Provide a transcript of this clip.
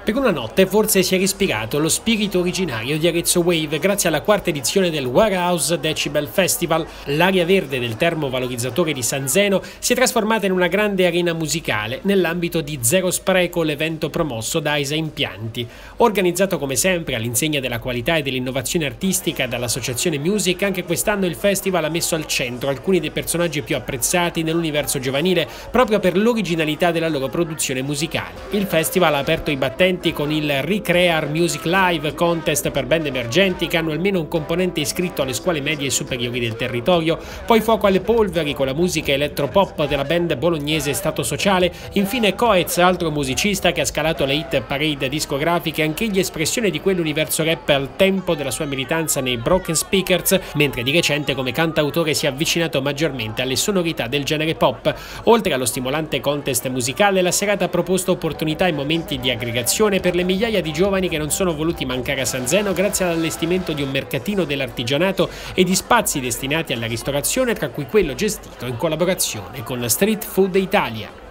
Per una notte forse si è respirato lo spirito originario di Arezzo Wave grazie alla quarta edizione del Warehouse Decibel Festival. L'area verde del termovalorizzatore di San Zeno si è trasformata in una grande arena musicale nell'ambito di Zero Spreco, l'evento promosso da AISA Impianti. Organizzato come sempre all'insegna della qualità e dell'innovazione artistica dall'Associazione Music, anche quest'anno il festival ha messo al centro alcuni dei personaggi più apprezzati nell'universo giovanile proprio per l'originalità della loro produzione musicale. Il festival ha aperto i battenti con il Recrear Music Live contest per band emergenti che hanno almeno un componente iscritto alle scuole medie e superiori del territorio, poi fuoco alle polveri con la musica elettropop della band bolognese Stato Sociale, infine Coez, altro musicista che ha scalato le hit parade discografiche, anch'egli espressione di quell'universo rap al tempo della sua militanza nei Broken Speakers, mentre di recente come cantautore si è avvicinato maggiormente alle sonorità del genere pop. Oltre allo stimolante contest musicale, la serata ha proposto opportunità e momenti di aggregazione per le migliaia di giovani che non sono voluti mancare a San Zeno grazie all'allestimento di un mercatino dell'artigianato e di spazi destinati alla ristorazione, tra cui quello gestito in collaborazione con Street Food Italia.